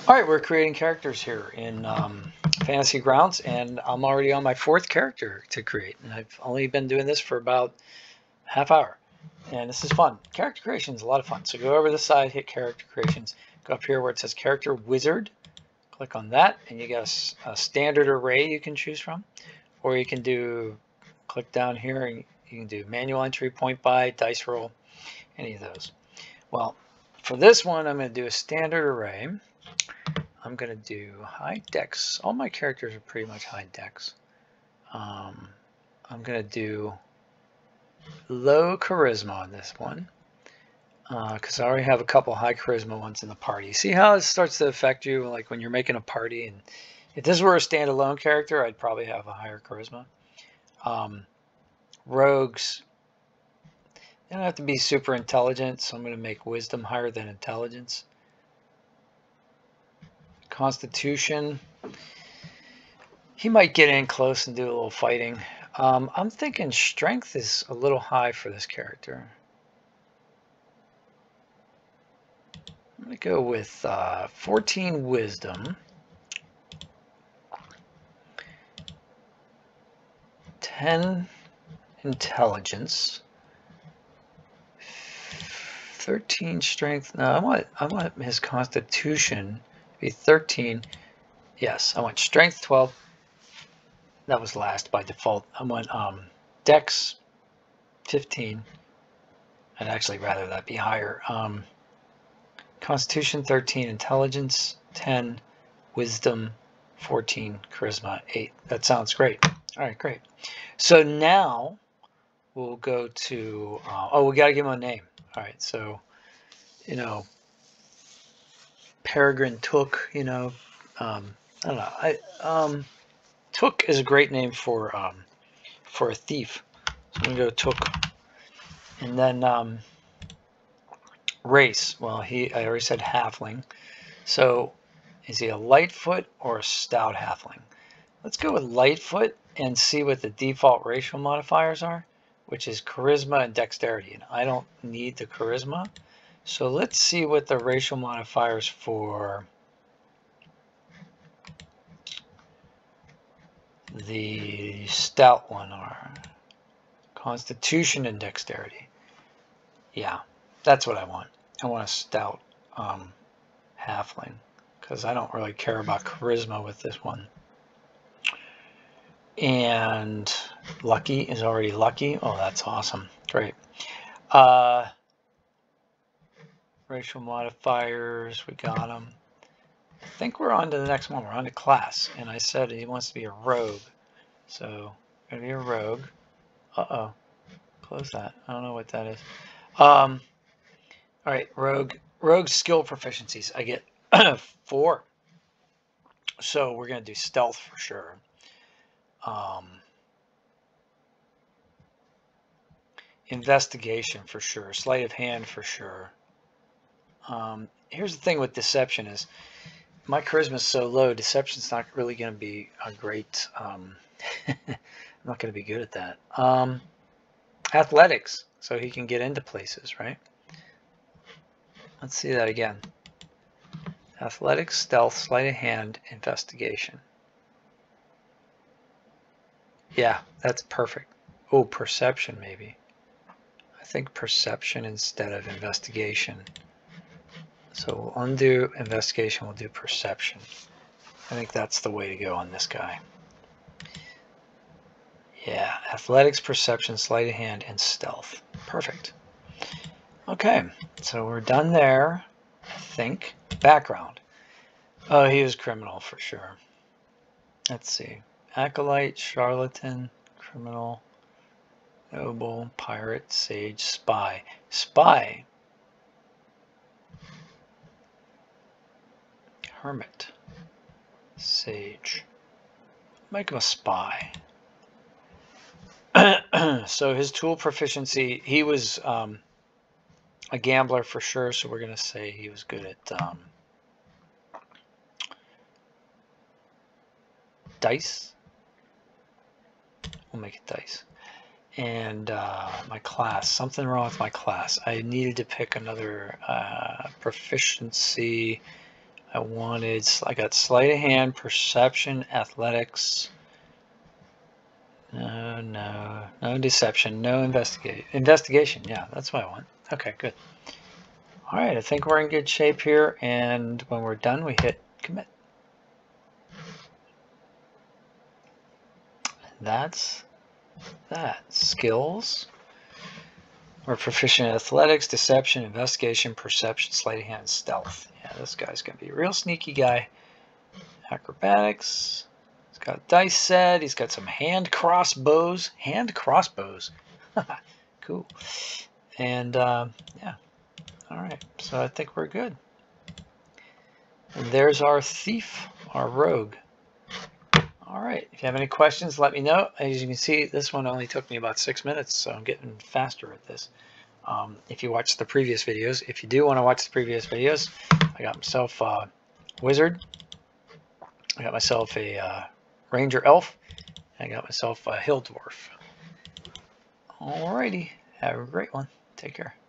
All right, we're creating characters here in Fantasy Grounds, and I'm already on my 4th character to create, and I've only been doing this for about half hour, and this is fun. Character creation is a lot of fun. So go over to the side, hit character creations, go up here where it says character wizard, click on that, and you got a standard array you can choose from, or you can do, click down here, and you can do manual entry, point buy, dice roll, any of those. Well, for this one, I'm going to do a standard array. I'm going to do high dex. All my characters are pretty much high dex. I'm going to do low charisma on this one because I already have a couple high charisma ones in the party. See how it starts to affect you, like when you're making a party? And if this were a standalone character, I'd probably have a higher charisma. Rogues, they don't have to be super intelligent, so I'm going to make wisdom higher than intelligence. Constitution, he might get in close and do a little fighting. I'm thinking strength is a little high for this character. I'm going to go with 14 wisdom, 10 intelligence, 13 strength. No, I want his constitution to be 13. Yes, I want strength 12. That was last by default. I want dex 15. I'd actually rather that be higher. Constitution 13, intelligence 10, wisdom 14, charisma 8. That sounds great. All right, great. So now we'll go to, we got to give him a name. All right, so, Peregrine Took, I don't know. Took is a great name for a thief. So I'm going to go Took. And then race. Well, I already said halfling. So is he a Lightfoot or a stout halfling? Let's go with Lightfoot and see what the default racial modifiers are, which is charisma and dexterity. And I don't need the charisma. So let's see what the racial modifiers for the stout one are. Constitution and dexterity. Yeah, that's what I want. I want a stout halfling because I don't really care about charisma with this one. And lucky is already lucky. Oh, that's awesome. Great. Racial modifiers, we got them. I think we're on to the next one. We're on to class. And I said he wants to be a rogue. So, going to be a rogue. Uh-oh. Close that. I don't know what that is. All right, rogue skill proficiencies. I get 4. So we're going to do stealth for sure. Investigation for sure. Sleight of hand for sure. Here's the thing with deception is my charisma is so low, deception's not really going to be a great, I'm not going to be good at that. Athletics, so he can get into places, right? Let's see that again. Athletics, stealth, sleight of hand, investigation. Yeah, that's perfect. Oh, perception maybe. I think perception instead of investigation. So we'll undo investigation, we'll do perception. I think that's the way to go on this guy. Yeah, athletics, perception, sleight of hand, and stealth. Perfect. Okay, so we're done there, I think. Background. Oh, he was criminal for sure. Let's see. Acolyte, charlatan, criminal, noble, pirate, sage, spy. Spy. Hermit. Sage. Make him a spy. So his tool proficiency, he was a gambler for sure, so we're going to say he was good at dice. We'll make it dice. And my class, something wrong with my class. I needed to pick another proficiency. I got sleight of hand, perception, athletics. No deception, no investigation. Yeah, that's what I want. Okay, good. All right, I think we're in good shape here, and when we're done, we hit commit. That's that. Skills. We're proficient in athletics, deception, investigation, perception, sleight of hand, stealth. Yeah, this guy's gonna be a real sneaky guy. Acrobatics. He's got a dice set. He's got some hand crossbows. Hand crossbows. Cool. And yeah. All right. So I think we're good. And there's our thief, our rogue. All right. If you have any questions, let me know. As you can see, this one only took me about 6 minutes, so I'm getting faster at this. If you watched the previous videos, if you do want to watch the previous videos, I got myself a wizard. I got myself a ranger elf. And I got myself a hill dwarf. Alrighty. Have a great one. Take care.